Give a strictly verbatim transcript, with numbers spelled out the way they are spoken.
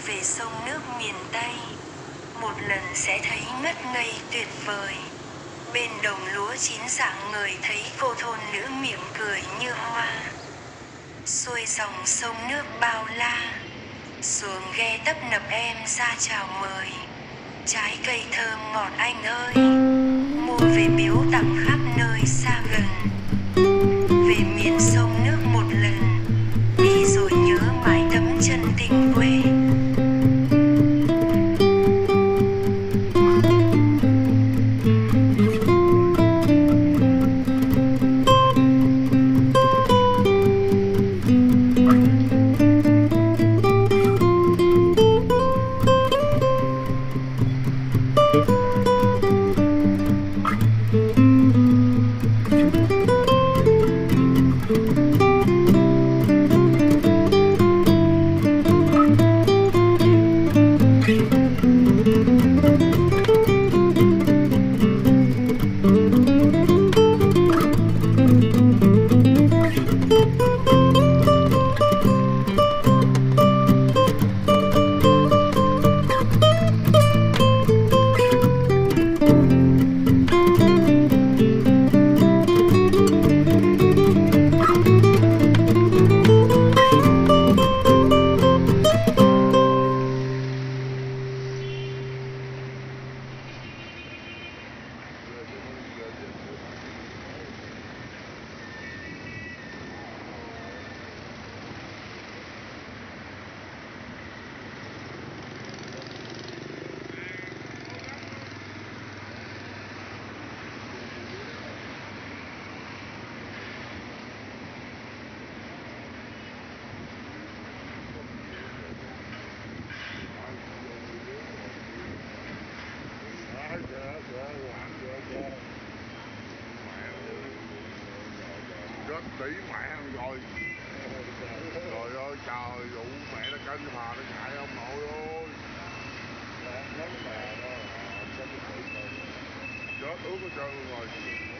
về sông nước miền Tây, một lần sẽ thấy ngất ngây tuyệt vời. Bên đồng lúa chín rạng ngời thấy cô thôn nữ mỉm cười như hoa. Xuôi dòng sông nước bao la, xuồng ghe tấp nập em ra chào mời. Trái cây thơm ngọt anh ơi, mua về biếu tặng khắp nơi xa gần. Về miền sông nước một lần, đi rồi nhớ mãi tấm chân tình quê. Rất tỷ mẹ rồi. Trời ơi trời, vụ mẹ nó cân hòa nó chạy ông nội ơi. Chết ướt hết trơn rồi.